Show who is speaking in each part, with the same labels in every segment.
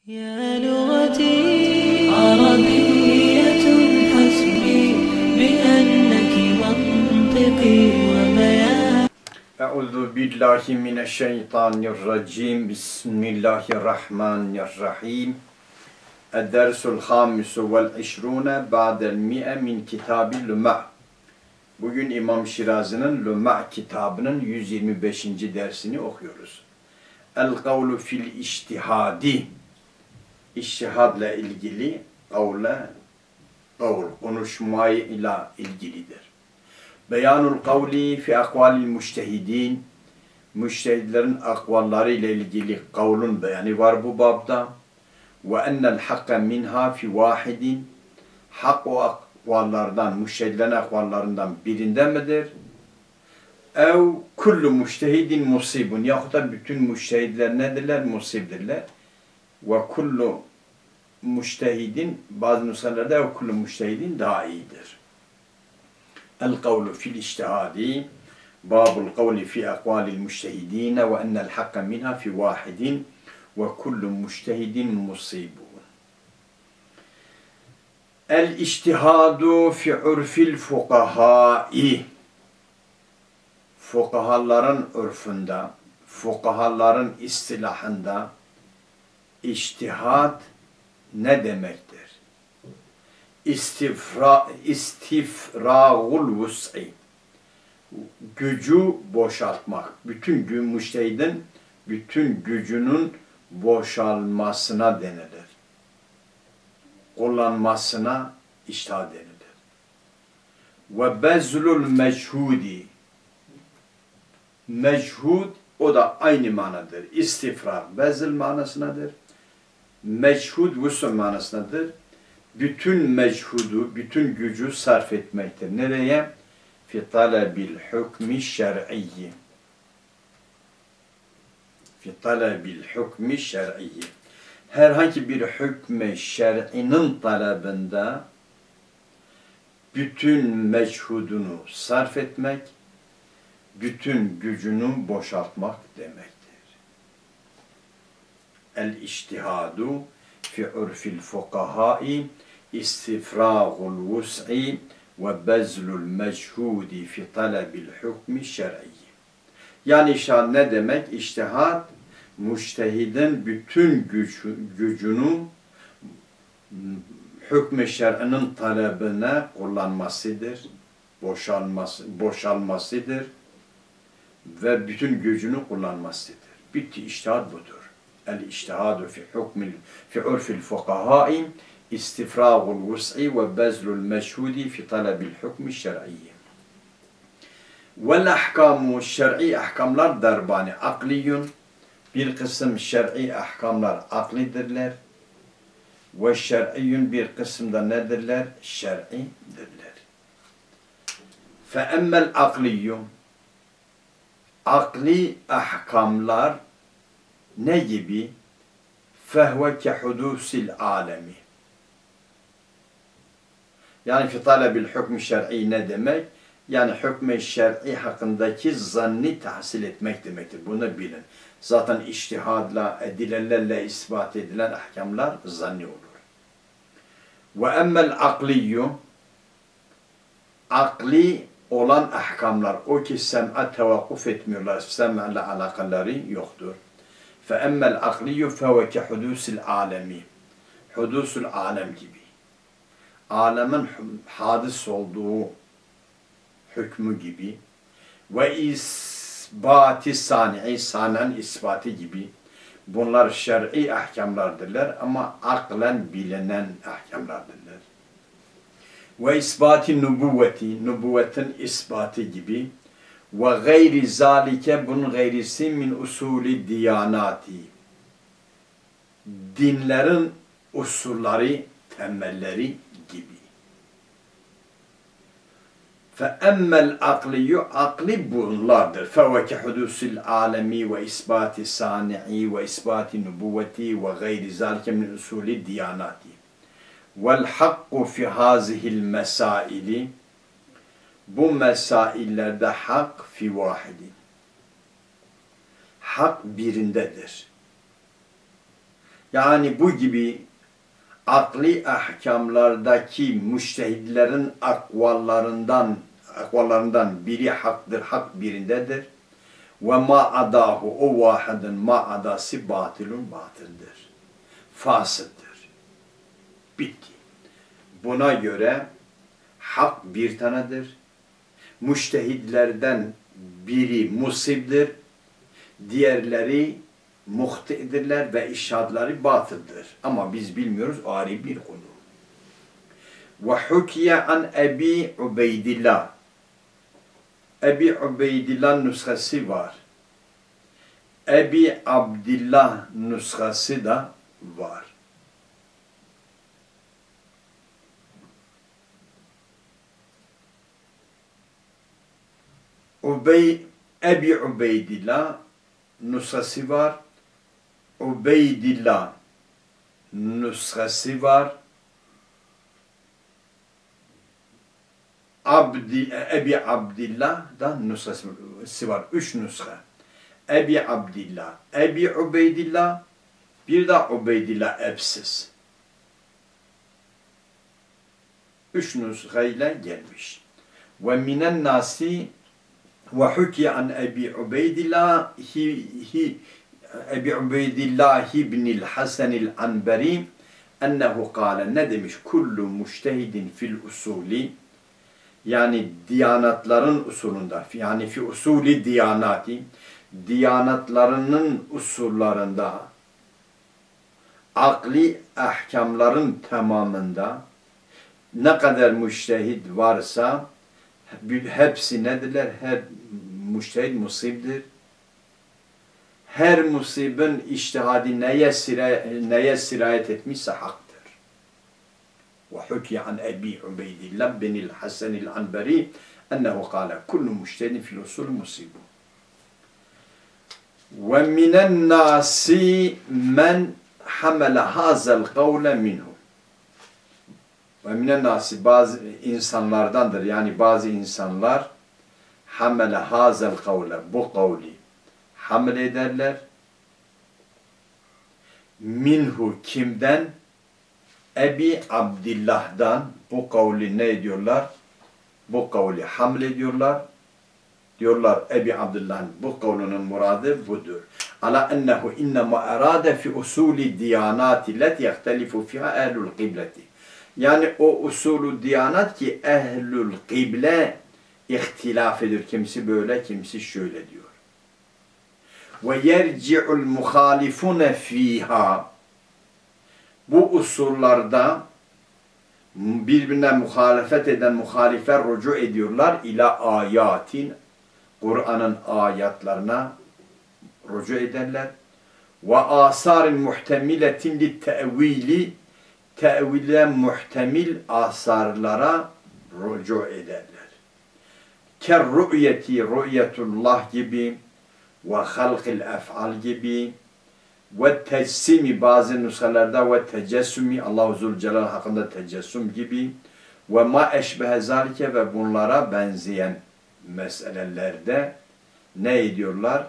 Speaker 1: يا لغتي عربية حسبي بأنك منطقي وبيان.
Speaker 2: أعوذ بالله من الشيطان الرجيم. بسم الله الرحمن الرحيم. الدرس الخامس والعشرون بعد المئة من كتاب لمع. Bugün İmam Şirazi'nin Luma kitabının 125. dersini okuyoruz. El-kavlu fil iştihadi. İçtihadla ilgili konuşmayla ilgilidir. Beyanul kavli fi akvalil müştehidin. Müştehidlerin akvalları ile ilgili kavlun beyanı var bu babda. Ve ennel hakka minha fi vahidin. Hak o akvallardan, müştehidlerin akvallarından birinde midir? Ev kullu müştehidin musibun. Yahut da bütün müştehidler nedirler? Musibdirler. Ve kullu müştehidin, bazı nüshalarda ve kullu müştehidin daha iyidir. El-kavlu fil iştihadi, babul kavli fi akvalil müştehidine ve ennel hakka minha fi vahidin ve kullu müştehidin musibun. El-iştihadu fi urfil fukahai. Fukahaların örfünde, fukahaların istilahında İçtihad ne demektir? İstifrağul vus'i. Gücü boşaltmak. Bütün müştehidin bütün gücünün boşalmasına denilir. Kullanmasına içtihad denilir. Ve bezlul meçhudi. Meçhud o da aynı manadır. İstifrag bezl manasındadır. Meçhud vus'un manasındadır. Bütün meçhudu, bütün gücü sarf etmektir. Nereye? Fi talebil hukmi şer'iyyi. Fi talebil hukmi şer'iyyi. Herhangi bir hükmü şer'inin talebinde bütün meçhudunu sarf etmek, bütün gücünü boşaltmak demektir. El-iştihadu fi urfil fukahai istifrağul vus'i ve bezlul meçhudi fi talebil hukmi şer'i. Yani iştihad ne demek? İçtihad, müştehidin bütün gücünü hükm-i şer'inin talebine kullanmasıdır, boşalmasıdır ve bütün gücünü kullanmasıdır. Bitti, içtihad budur. El-iştihadu fi urfil fukahai istifrağul vus'i ve bezlul meçhudi fi talebil hukmi şer'iyyi. Vel ahkamu şer'i ahkamlar darbani akliyun. Bir kısım şer'i ahkamlar aklidirler. Ve şer'iyyun bir kısımda nedirler? Şer'idirler. Fe emmel akliyyun. Akli ahkamlar ne gibi? Fehve ke hudusil alemi. Yani fi talebil hükmü şer'i ne demek? Yani hükmü şer'i hakkındaki zanni tahsil etmek demektir. Bunu bilin. Zaten içtihadla, edilelerle ispat edilen ahkamlar zanni olur. Ve emmel akliyyu. Akli olan ahkamlar, o ki sem'e tevakkuf etmiyorlar, sem'le alakaları yoktur. فَاَمَّا الْاَقْلِيُّ فَوَكَ حُدُوسِ الْعَالَمِ. Hudusul alem gibi. Alemin hadis olduğu hükmü gibi. Ve isbati sani'i, sani'nin ispatı gibi. Bunlar şer'i ahkamlardırlar ama aklen bilinen ahkamlardırlar. Ve isbati nübüvveti, nübüvvetin ispatı gibi. Ve gayri zalike, bunun gayrisi min usulü diyanati. Dinlerin usulleri, temelleri gibi. Fe emmel akliyyu, akli bunlardır. Feveke hudusil alemi ve isbati sani'i ve isbati nübüvveti ve gayri zalike min usulü diyanati. Vel hakku fi hazihil mesaili. Bu mesaillerde hak fi vahidin. Hak birindedir. Yani bu gibi akli ahkamlardaki müştehidlerin akvallarından biri haktır, hak birindedir. Ve ma adahu, o vahidin ma adası batılun, batıldır. Fasıttır. Bitti. Buna göre hak bir tanedir. Müştehidlerden biri musibdir. Diğerleri muhtidirler ve işadları batıldır. Ama biz bilmiyoruz, ayrı bir konu. Ve hukiye an Ebi Ubeydillah. Ebi Ubeydillah nüshası var. Ebi Abdillah nüshası da var. Ebi Ubeydillah nüshası var. Ubeydillah nüshası var. Ebi Abdillah da nüshası var. 3 nüsha. Ebi Abdillah, Ebi Ubeydillah, bir de Ubeydillah ebsiz. 3 nüsha ile gelmiş. Ve minen nasi ve hukiye an Ebi Ubeydillah Ebi Ubeydillah ibnil Hasanil Anbari ennehu kâle, ne demiş? Kullu müştehidin fil usuli, yani diyanatların usulunda, yani fi usuli diyanati, diyanatlarının usullarında, akli ahkamların tamamında ne kadar müştehid varsa hepsi nedirler? Her müştehid musibdir. Her musibin içtihadi neye sirayet etmişse haktır. وحكي عن أبي عبيد الله بن الحسن العنبري أنه قال كل مجتهد في الأصول مصيب. ومن الناس من حمل هذا القول منه. ومن الناس, bazı insanlardandır, yani bazı insanlar hamele hazel kavle, bu kavli hamle ederler. Minhu, kimden? Ebi Abdillah'dan bu kavli ne ediyorlar? Bu kavli hamle ediyorlar. Diyorlar Ebi Abdillah'ın bu kavlinin muradı budur. Ala ennehu innema erade fi usuli diyanati leti yehtelifu fiha ehlul kıbleti. Yani o usulü diyanat ki ehlül kıble ihtilaf ediyor. Kimisi böyle, kimisi şöyle diyor. Ve yerci'ul muhalifune fiha. Bu usullarda birbirine muhalefet eden muhalifler rücu ediyorlar ila ayatin, Kur'an'ın ayatlarına rücu ederler. Ve asarin muhtemiletin li tevili, tevile muhtemil asarlara rücu ederler. Ker rü'yeti, rü'yetullah gibi ve halqil ef'al gibi ve tecessimi, bazı nüshalarda ve tecessumi, Allah-u Zülcelal hakkında tecessüm gibi ve ma eşbehe zalike, ve bunlara benzeyen meselelerde ne ediyorlar?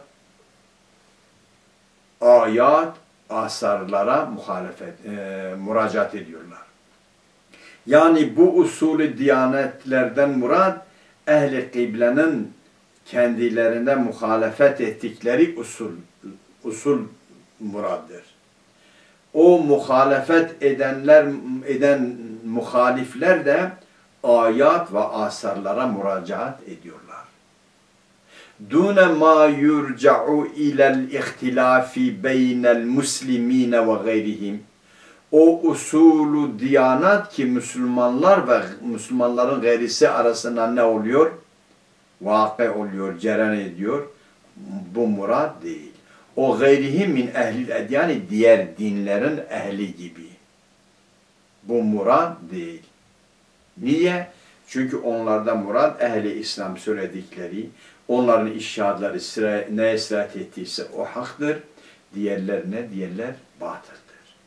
Speaker 2: Ayat, asarlara müracaat ediyorlar. Yani bu usulü diyanetlerden murad, ehli kıblenin kendilerine muhalefet ettikleri usul muraddır. O muhalefet eden muhalifler de ayat ve asarlara müracaat ediyorlar. Dune ma yurca'u ilel ihtilafi beynel muslimine ve gayrihim. O usulü diyanat ki Müslümanlar ve Müslümanların gayrisi arasında ne oluyor? Vakı oluyor, cereyan ediyor. Bu murad değil. O gayrihim min ehlil edyani, diğer dinlerin ehli gibi. Bu murad değil. Niye? Çünkü onlardan murad ehli İslam söyledikleri, onların işşahları neye sirayet ettiyse o haktır. Diğerler ne? Diğerler batıldır.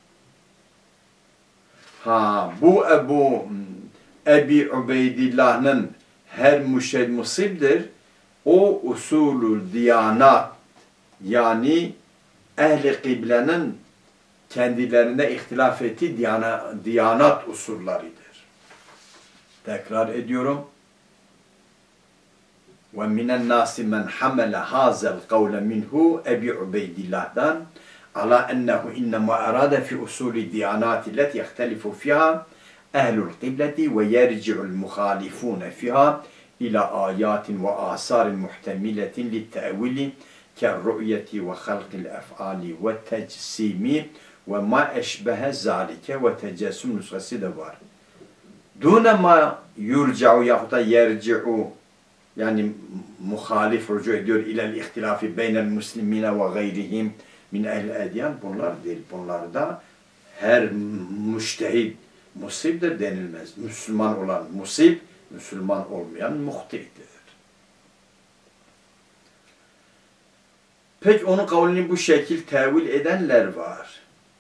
Speaker 2: Bu Ebi Ubeydillah'ın her müştehid musibdir. O usulü diyanat, yani ehli kıblenin kendilerinde ihtilaf ettiği diyanat usulleridir. Tekrar ediyorum. وَمِنَ النَّاسِ مَنْ حَمَلَ هَذَا الْقَوْلَ مِنْهُ اَبِي عُبَيْدِ اللّٰه'dan عَلَى اَنَّهُ اِنَّمَا اَرَادَ فِي اُصُولِ الدِّيَانَاتِ الَّتِي يَخْتَلِفُ فِيهَا اَهْلُ الْقِبْلَةِ وَيَرْجِعُ الْمُخَالِفُونَ فِيهَا إِلَى آيَاتٍ وَآثَارٍ مُحْتَمِلَةٍ لِلتَّأْوِيلِ كَالرُّؤْيَةِ وَخَلْقِ الْأَفْعَالِ وَالتَّجْسِيمِ وَمَا اَشْبَهَ ذَٰلِكَ وَتَجَسُّمْ nüshası da var. دُونَ مَا يُرْجَعُ yahut da yerci'u yani muhalif rücu ediyor ilel ihtilafi beynel muslimine ve gayrihim min ehl edyan, bunlar değil. Bunlarda her müştehid musibdir denilmez. Müslüman olan musib, Müslüman olmayan muhtidir. Peki onun kavlini bu şekil tevil edenler var.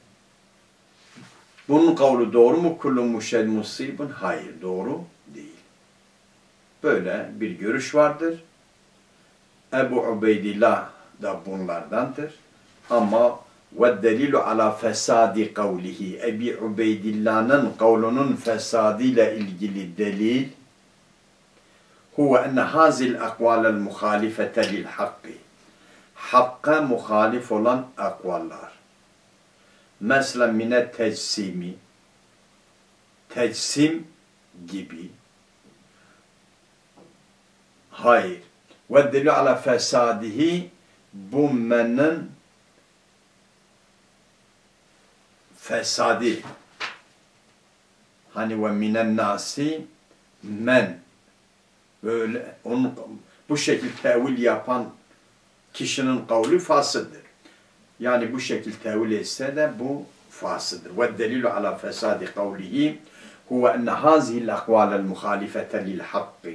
Speaker 2: Bunun kavlu doğru mu? Kullu müşhed musibun? Hayır, doğru değil. Böyle bir görüş vardır. Ebu Ubeydillah da bunlardandır. Ama ve delilu ala fesadi kavlihi. Ebu Ubeydillah'ın kavlunun fesadıyla ilgili delil huve enne hazil akvalel muhalifete lil hakkı. Hakka muhalif olan akvallar. Mesela minet tecsimi, tecsim gibi. Hayır. Ve delilu ala fesadihi, bu menin fesadi. Hani ve minen nasi men, böyle onun bu şekilde tevil yapan kişinin kavli fasıdır. Yani bu şekilde tevil etse de bu fasıdır. Ve delilu ala fesadi kavlihi huve enne hazihil akvalel muhalifete lil hakkı.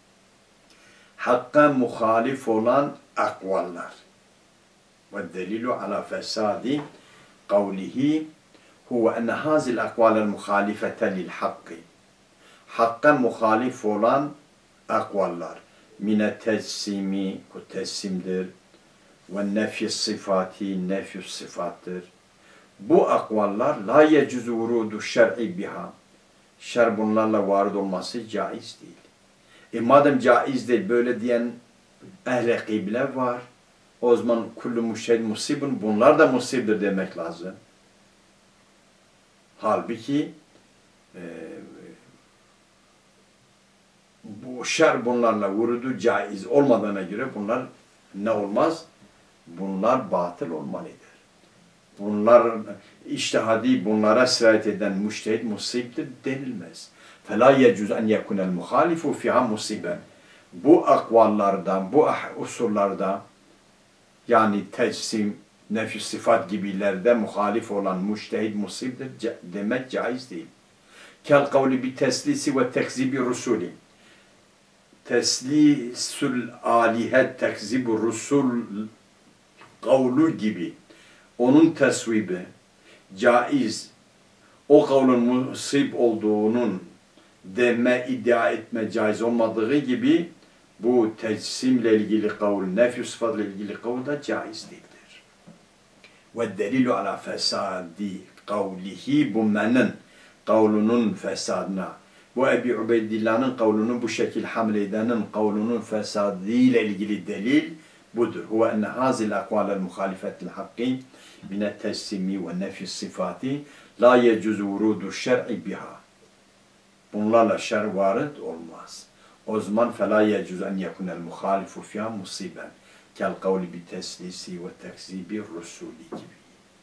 Speaker 2: Hakka muhalif olan akvallar. Ve delilu ala fesadi kavlihi huve enne hazihil akvalel muhalifete lil hakkı. Hakka muhalif olan akvallar. Mine tecsimi, bu tessimdir. Ve nefy sıfati, nefy sıfattır. Bu akvallar la yecuzu vurudu şer'i biha. Şer bunlarla varid olması caiz değil. Madem caiz değil, böyle diyen ehl-i kıble var. O zaman kullu müşhed musibun, bunlar da musibdir demek lazım. Halbuki bu şer bunlarla vurudu caiz olmadığına göre bunlar ne olmaz? Bunlar batıl olmalıdır. Bunlar içtihadi, bunlara sirayet eden müştehid musibdir denilmez. فَلَا يَجُزْ اَنْ يَكُنَ الْمُخَالِفُ فِيهَا مُصِيبًا. Bu akvallardan, bu usullarda yani tecsim, nefy sıfat gibilerde muhalif olan müştehid musibdir demek caiz değil. Kel kavli bi teslisi ve tekzibi rusuli. Teslisul alihet tekzibu rusul kavlu gibi. Onun tesvibi caiz. O kavlun musib olduğunun deme, iddia etme caiz olmadığı gibi bu tecsimle ilgili kavl, nefy sıfatla ilgili kavl da caiz değildir. Ve delilu ala fesadi kavlihi, bu menin kavlunun fesadına, bu Ebu Ubeydillah'ın kavlunu bu şekil hamledenin kavlunun fesadıyla ilgili delil budur. Huve enne hazil akvalel muhalifetil hakkı mine teslimi ve nefy sıfati la yecuzu vurudu şer'i biha. Bunlarla şer varid olmaz. O zaman فَلَا يَجُزْ اَنْ يَكُنَ الْمُخَالِفُ فِيهَا مُصِيبًا كَالْقَوْلِ بِتَسْلِسِ وَتَكْزِيبِ الرُّسُولِ gibi.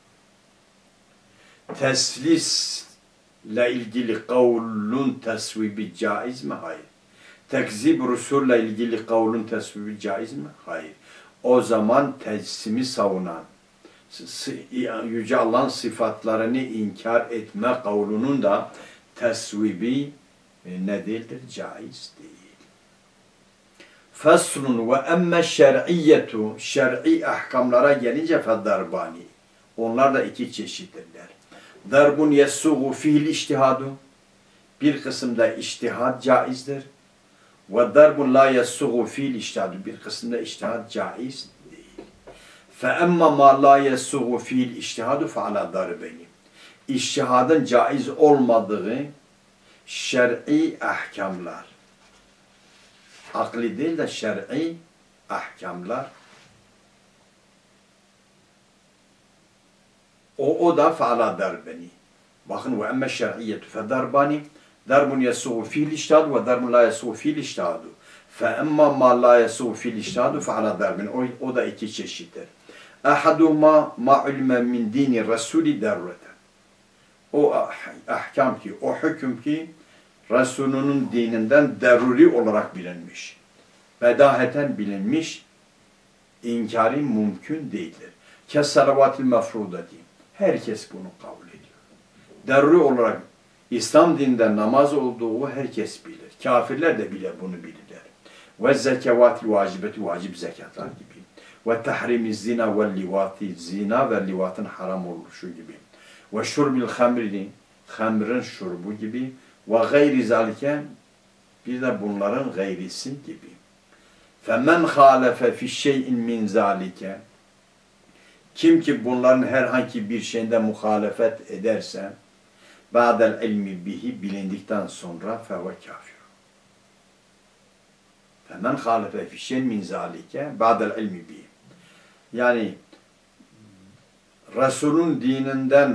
Speaker 2: Teslisle ilgili kavlun tesvibi caiz mi? Hayır. Tekzib Resul'le ilgili kavlun tesvibi caiz mi? Hayır. O zaman tecsimi savunan, Yüce Allah'ın sıfatlarını inkar etme kavlunun da tesvibi ne değildir? Caiz değil. Feslun ve emme şer'iyyetu, şer'i ahkamlara gelince feddarbani. Onlar da iki çeşittirler. Darbun yessuğu fihil iştihadu. Bir kısımda iştihad caizdir. Ve darbun la yessuğu fihil iştihadu. Bir kısımda iştihad caiz değil. Fe emme ma la yessuğu fihil iştihadu fe ala darbeni. İçtihadın caiz olmadığı şer'i ahkamlar. Akli değil de şer'i ahkamlar. O da feala darbeni. Bakın ve emme şer'iyyetu fe darbani darbun yesuğu fi'l iştihadu ve darbun la yesuğu fi'l iştihadu. Fe emma ma la yesuğu fi'l iştihadu feala darbeni. O da iki çeşittir. Ahaduma ma ulme min dini Resulü darureten. O ahkam ki, o hüküm ki Resulünün dininden deruri olarak bilinmiş. Bedaheten bilinmiş, inkari mümkün değildir. Kes salavatil mefrudati. Herkes bunu kabul ediyor. Deruri olarak İslam dininde namaz olduğu herkes bilir. Kafirler de bile bunu bilirler. Ve zekavatil vacibeti vacip zekatlar gibi. Ve tahrimi zina ve livati zina ve livatın haram oluşu gibi. Ve şurbil hamri hamrın şurbu gibi. Ve gayri zalike bir de bunların gayrisi gibi. Femen halefe fi şey'in min zalike kim ki bunların herhangi bir şeyinde muhalefet ederse ba'del ilmi bihi bilindikten sonra feve kafir. Femen halefe fi şey'in min zalike ba'del ilmi bihi. Yani Resul'ün dininden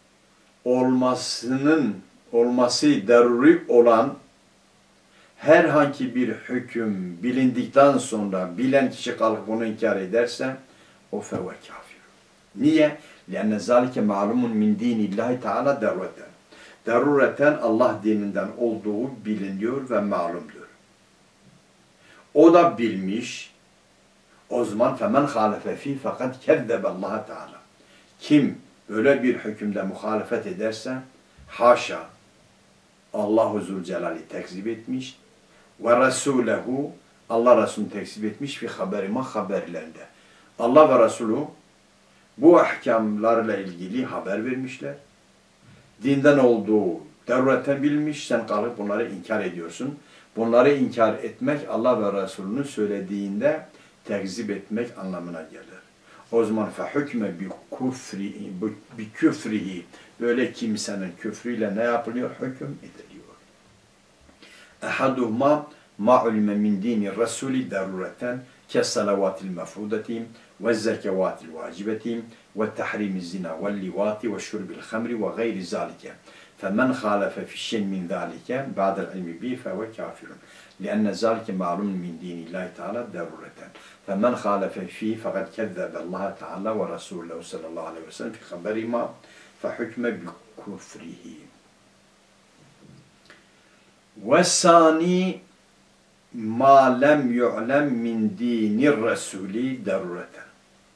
Speaker 2: olması daruri olan herhangi bir hüküm bilindikten sonra bilen kişi kalkıp bunu inkar ederse o feve kafir. Niye? لأن ذلك معلوم من دين الله Teala darureten. Darureten Allah dininden olduğu biliniyor ve malumdur. O da bilmiş. O zaman femen halefe fi fakat kezzebe Allah Teala. Kim böyle bir hükümde muhalefet ederse haşa Allahu Zülcelal'i tekzip etmiş ve Resulehu Allah Resulü'nü tekzip etmiş fi haberima haberlerinde. Allah ve Resulü bu ahkamlarla ilgili haber vermişler. Dinden olduğu darureten bilmiş, sen kalıp bunları inkar ediyorsun. Bunları inkar etmek Allah ve Resulünün söylediğinde tekzip etmek anlamına gelir. O zaman fehükme bi küfrihi böyle kimsenin küfrüyle ne yapılıyor? Hüküm ediliyor. Ehaduhma ma ulme min dini Resulü darureten كالصلوات المفروضة والزكوات الواجبة والتحريم الزنا واللواط والشرب الخمر وغير ذلك فمن خالف في شيء من ذلك بعد العلم به فهو كافر لأن ذلك معلوم من دين الله تعالى ضرورة فمن خالف فيه فقد كذب الله تعالى ورسوله صلى الله عليه وسلم في خبرهما فحكم بكفره والثاني ma lem yu'lem min dinir Resulü darureten.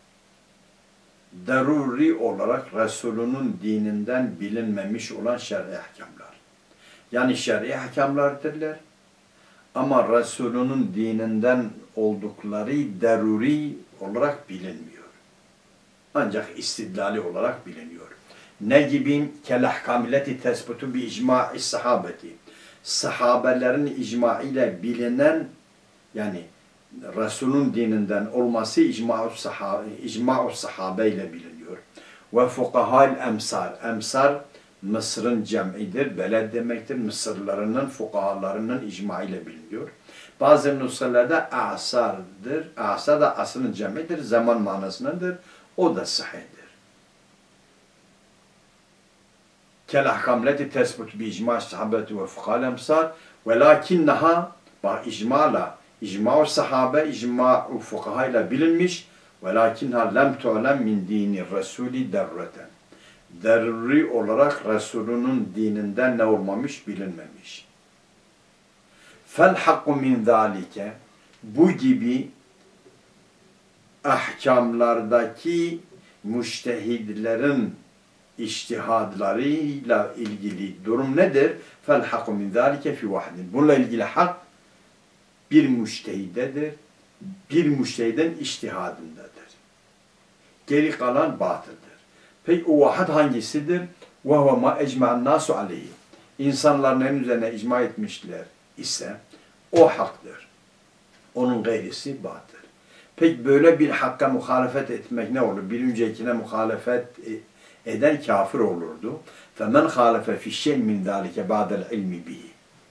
Speaker 2: Daruri olarak Resulünün dininden bilinmemiş olan şer'i ahkamlar. Yani şer'i ahkamlardırlar. Ama Resulünün dininden oldukları daruri olarak bilinmiyor. Ancak istidlali olarak biliniyor. Ne gibi? Kelahkamileti tesbutu bi icma'i sahabeti. Sahabelerin icma ile bilinen yani Resul'ün dininden olması icma-u sahabe ile biliniyor. Ve fukaha'l emsar. Emsar Mısır'ın cem'idir, beled demektir. Mısırlarının fukahalarının icma ile biliniyor. Bazı nüshelerde a'sardır. A'sar da asrın cem'idir, zaman manasındadır. O da sahihdir. كالأحكام تثبت بإجماع الصحابة وفقهاء الأمصار ولكنها إجماع الصحابة إجماع الفقهاء ile bilinmiş ولكنها لم تعلم من دين الرسول darureten. Daruri olarak Resulünün dininden ne olmamış bilinmemiş. فَالْحَقُّ مِنْ ذَٰلِكَ bu gibi ahkamlardaki müştehidlerin içtihadlarıyla ilgili durum nedir? فَالْحَقُ مِنْ ذَٰلِكَ فِي وَحْدٍ bununla ilgili hak bir müştehidedir. Bir müştehidin içtihadındadır. Geri kalan batıldır. Peki o vahid hangisidir? وَهُوَ مَا اَجْمَعَ النَّاسُ عَلَيْهِ İnsanların en üzerine icma etmişler ise o haktır. Onun gayrisi batıl. Peki böyle bir hakka muhalefet etmek ne olur? Bir öncekine muhalefet eden kafir olurdu. فَمَنْ خَالَفَ فِي الشَّيْءٍ مِنْ ذَٰلِكَ بَعْدَ الْعِلْمِ بِهِ.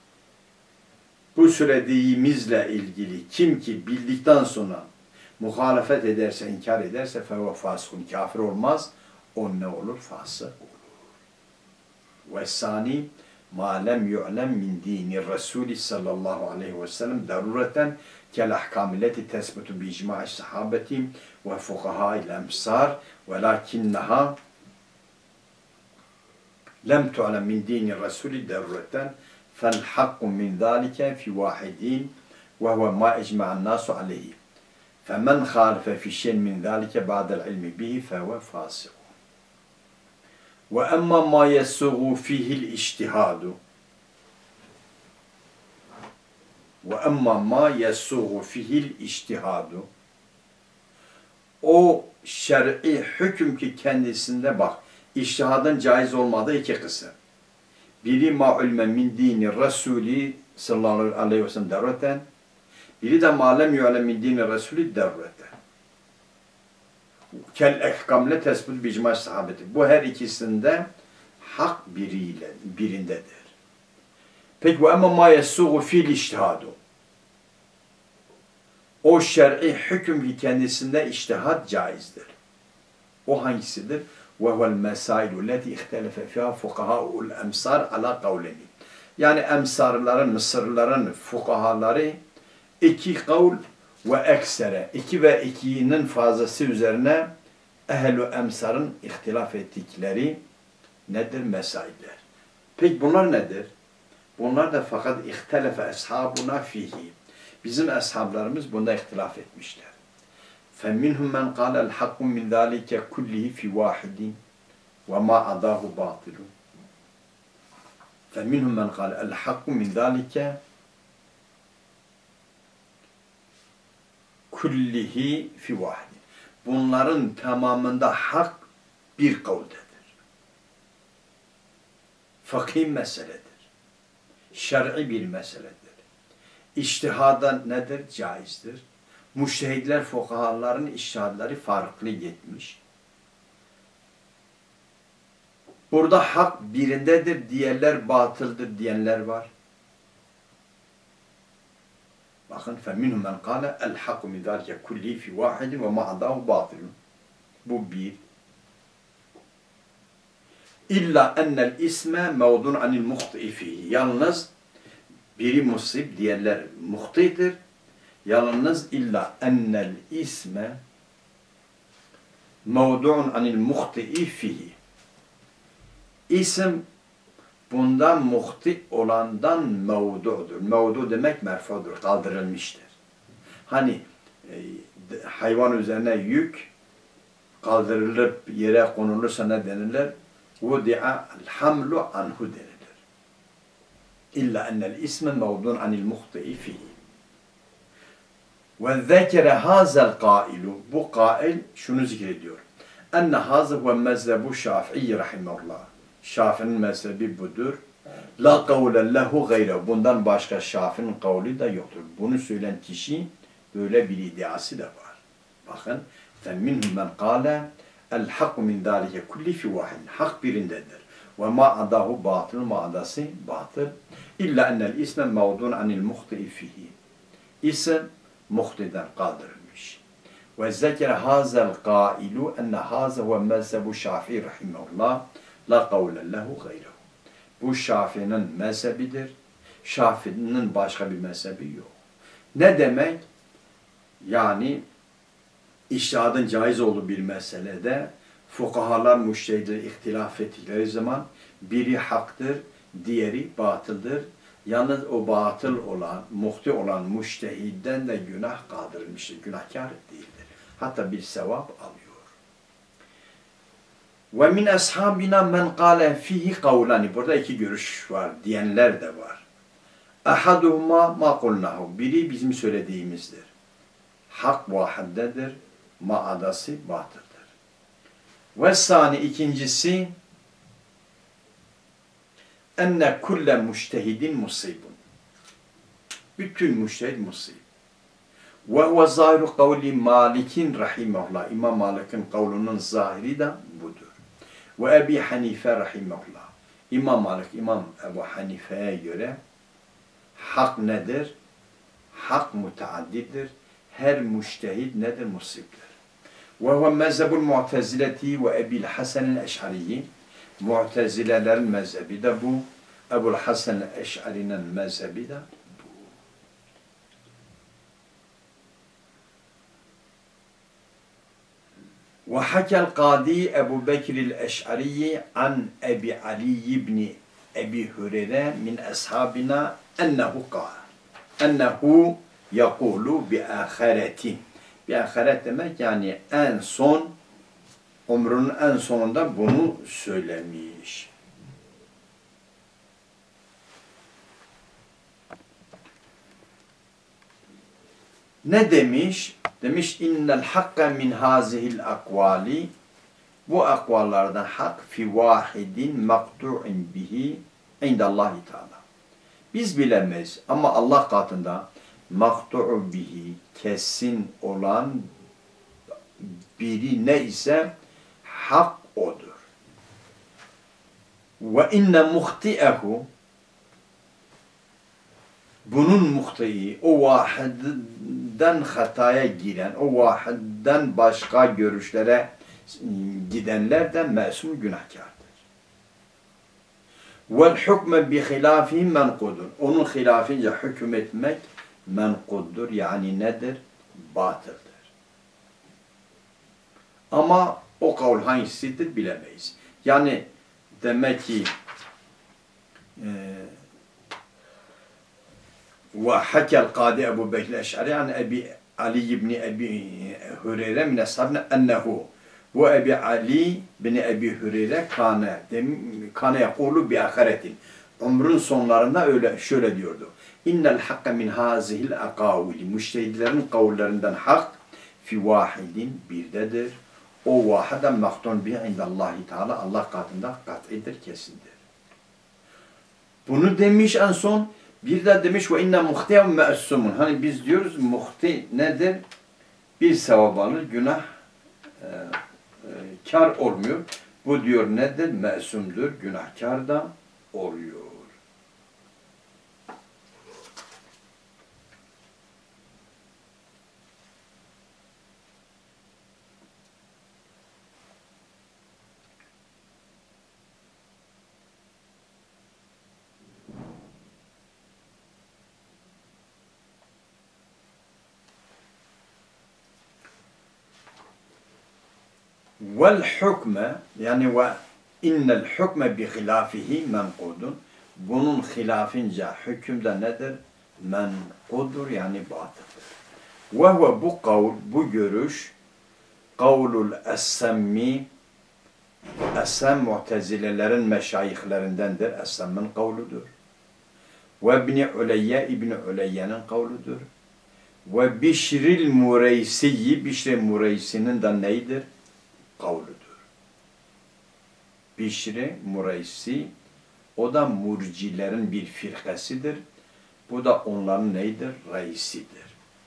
Speaker 2: Bu söylediğimizle ilgili kim ki bildikten sonra muhalefet ederse, inkar ederse فَهُوَ فَاسِقٌ, kafir olmaz. O ne olur? Fasık olur. وَالثَّانِي مَا لَمْ يُعْلَمْ مِنْ دِينِ الرَّسُولِ sallallahu aleyhi ve sellem darureten كالأحكام التي تثبت بإجماع الصحابة وفقهاء الأمصار ولكنها لم تعلم من دين الرسول ضرورة فالحق من ذلك في واحدين وهو ما أجمع الناس عليه فمن خالف في شيء من ذلك بعد العلم به فهو فاسق وأما ما يسوغ فيه الاجتهاد وَأَمَّا مَا يَسُّغُ فِيهِ الْاِجْتِهَادُ. O şer'i hüküm ki kendisinde bak, içtihadın caiz olmadığı iki kısım. Biri مَا عُلْمَ مِنْ دِينِ الرَّسُولِ sallallahu aleyhi ve sellem darureten, biri de مَا لَمْ يُعْلَمْ مِنْ دِينِ الرَّسُولِ darureten. Kel-ehkamle tespit bicma sahabeti. Bu her ikisinde hak birindedir. Peki ve emma ma yesuğu fil içtihadu. O şer'i hüküm ki kendisinde içtihat caizdir. O hangisidir? Ve huvel mesailu leti ihtelefe fiha fukaha'ul emsar ala kavleni. Yani emsarların, Mısırlıların fukahaları iki kavl ve eksere, iki ve ikinin fazlası üzerine ehl-i emsarın ihtilaf ettikleri nedir? Mesailler. Peki bunlar nedir? Bunlar da fakat ihtelefe eshabuna fihi. Bizim eshablarımız bunda ihtilaf etmişler. فَمِنْهُمْ مَنْ قَالَ الْحَقُّ مِنْ ذَٰلِكَ كُلِّهِ فِي وَاحِدٍ وَمَا عَدَاهُ بَاطِلٌ. فَمِنْهُمْ مَنْ قَالَ الْحَقُّ مِنْ ذَٰلِكَ كُلِّهِ فِي وَاحِدٍ. Bunların tamamında hak bir kavldedir. Fıkhi meseledir. Şer'i bir meseledir. İçtihada nedir? Caizdir. Müştehidler, fukahaların içtihadları farklı gitmiş. Burada hak birindedir, diğerler batıldır diyenler var. Bakın فَمِنْهُمْ مَنْ قَالَ الْحَقُّ مِنْ ذَٰلِكَ كُلِّهِ فِي وَاحِدٍ وَمَا عَدَاهُ بَاطِلٌ. Bu bir. İlla ennel isme mevdun anil muhti'i fihi. Yalnız biri musib, diğerler muhti'dir. Yalnız illa ennel isme mevdun anil muhti'i fihi. İsim bundan muhti olandan mevdu'dur. Mevdu demek merfudur, kaldırılmıştır. Hani hayvan üzerine yük kaldırılıp yere konulursa ne denilir? وُدِعَ الْحَمْلُ عَنْهُ denilir. İlla ennel isme mevdun anil muhti'i fihi. وَذَّكَرَ هَذَا الْقَائِلُ. Bu kail şunu zikrediyor. اَنَّ هَذَا وَمَّزَّبُ şafii rahimahullah. Şafii'nin mezhebi budur. La kavle lehu gayre. Bundan başka Şafii'nin kavli de yoktur. Bunu söyleyen kişi böyle bir iddiası da var. Bakın. فَمِنْهُ مَنْ قَالَ الْحَقُّ مِنْ ذَٰلِكَ كُلِّ فِي وَاحِدٍ. Hak birindedir. وَمَا عَدَاهُ بَاطِلٌ. Ma'adası batıl. İlla ennel isme mevdun anil muhti'i fihi. İsim muhtiden kaldırılmış. وَذَّكَرَ هَذَا الْقَائِلُ اَنَّ هَذَا وَمَّزَّبُ şafii rahimahullah. La kavle lehu gayrehu. Bu Şafii'nin mezhebidir. Şafii'nin başka bir mezhebi yok. Ne demek? Yani içtihadın caiz olduğu bir meselede fukahalar, müştehidler ihtilaf ettikleri zaman biri haktır, diğeri batıldır. Yalnız o batıl olan, muhti olan müştehidden de günah kaldırılmıştır. Günahkar değildir. Hatta bir sevap alıyor. Ve min ashabina men qala fihi kavlani. Burada iki görüş var, diyenler de var. Ahaduhuma ma kulnahu. Biri bizim söylediğimizdir. Hak vahiddedir, maadası batıldır. Ve sani ikincisi enne kulle müştehidin musibun. Bütün müştehid musib. Ve huve zahiru kavli Malik'in rahimahullah. İmam Malik'in kavlunun zahiri de budur. Ve Ebi Hanife rahimahullah. İmam Malik, İmam Ebu Hanife'ye göre hak nedir? Hak müteaddidir. Her müştehid nedir? Musibdir. Ve huve mezhebul mu'tezileti ve Ebil Hasan'il Eş'ariyi. Mu'tezilelerin mezhebi de bu. Ebul Hasan Eş'ari'nin mezhebi de bu. Ve hakel Kadi Ebu Bekir'il Eş'ariyi an Ebi Ali ibn Ebi Hureyre min ashabina ennehu kâl. Ennehu yakulu bi ahiretin. Bi ahiret demek yani en son, ömrünün en sonunda bunu söylemiş. Ne demiş? Demiş innel hakka min hazihil akvali. Bu akvallardan hak fi vahidin maktu'in bihi indallahi teala. Biz bilemeyiz ama Allah katında maktu'u bihi kesin olan biri ne ise hak odur. Ve inne muhti'ehu bunun muhti'i o vahidden hataya giren, o vahidden başka görüşlere gidenlerden mesum günahkardır. Vel hukme bi hilafihi menkudur. Onun hilafince hüküm etmek menkuddur. Yani nedir? Batıldır. Ama o kavl hangisidir bilemeyiz. Yani demek ki ve hakel Kadi Ebu Bekir Eş'ari an Ebi Ali ibn Ebi Hureyre min ashabine ennehu. Bu Ebi Ali bin Ebi Hureyre kâne yekûlu bi ahiretin. Ömrün sonlarında öyle şöyle diyordu. İnnel hakka min hazihil akavili. Müştehidlerin kavllerinden hak fi vahidin birdedir. O vahiden maktun bi indallahi teala. Allah katında kat'idir, kesindir. Bunu demiş en son. Bir de demiş ve inne muhtiyev me'sumun. Hani biz diyoruz muhti nedir? Bir sevap alır, günah kar olmuyor. Bu diyor nedir? Me'sumdur, günahkar da oluyor. Vel hukme yani ve innel hukme bi hilafihi menkudun. Bunun hilafince hükümde nedir? Menkudur yani batıldır. Ve huve bu kavl, bu görüş kavlul es-semmi Es-Sem Mu'tezilelerin meşayihlerindendir. Es-Sem'in kavludur. Ve İbni Uleyye İbni Uleyye'nin kavludur. Ve Bişril Mureysi'yi Bişr-i Mureysi'nin de neydir? Kavludur. Bişr-i Mureysi o da murcilerin bir firkasıdır. Bu da onların neydir? Reisidir.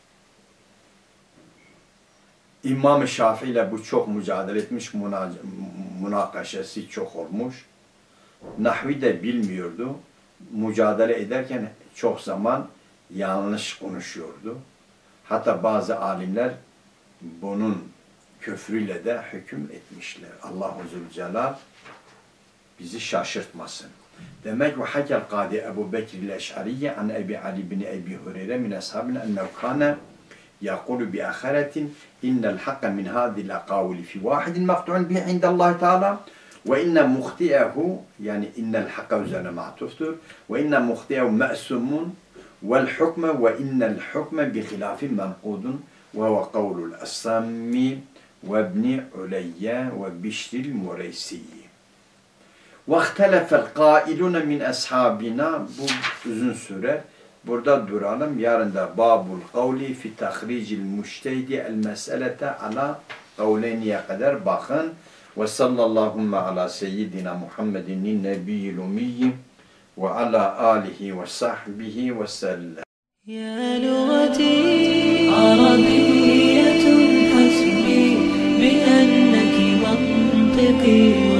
Speaker 2: İmam-ı Şafii ile bu çok mücadele etmiş, münakaşası çok olmuş. Nahvi de bilmiyordu. Mücadele ederken çok zaman yanlış konuşuyordu. Hatta bazı alimler bunun küfrüyle de hüküm etmişler. Allahu Zülcelal bizi şaşırtmasın. Demek ve hakel Kadi Ebu Bekir el-Eş'ariye an Ebi Ali bin Ebi Hureyre min ashabine ennehu kâne yaqulu bi ahiretin innel hakka min hâzihil akâvili fi vâhidin maktu'un bihi indallahi teâlâ ve inne muhtiyehu yani innel hakka üzerine matuftur ve inne muhtiyehu me'sumun vel hukme ve innel hukme bi hilâfin menkudun ve huve kavlul es-Semmi ve İbni Uleyye ve Bişril Mureysi'yi. وَاخْتَلَفَ الْقَائِلُونَ مِنْ أَصْحَابِنَا Bu uzun süre. Burada duralım. Yarın da Babul Kavli fi tahricil müştehidi el meselete ala kavleyniye kadar bakın. Ve sallallahu ala seyyidina Muhammedin nebiyyil umiyyi ve ala alihi ve sahbihi ve sellem.
Speaker 1: يا لغتي عربية حسبي بأنك منطقي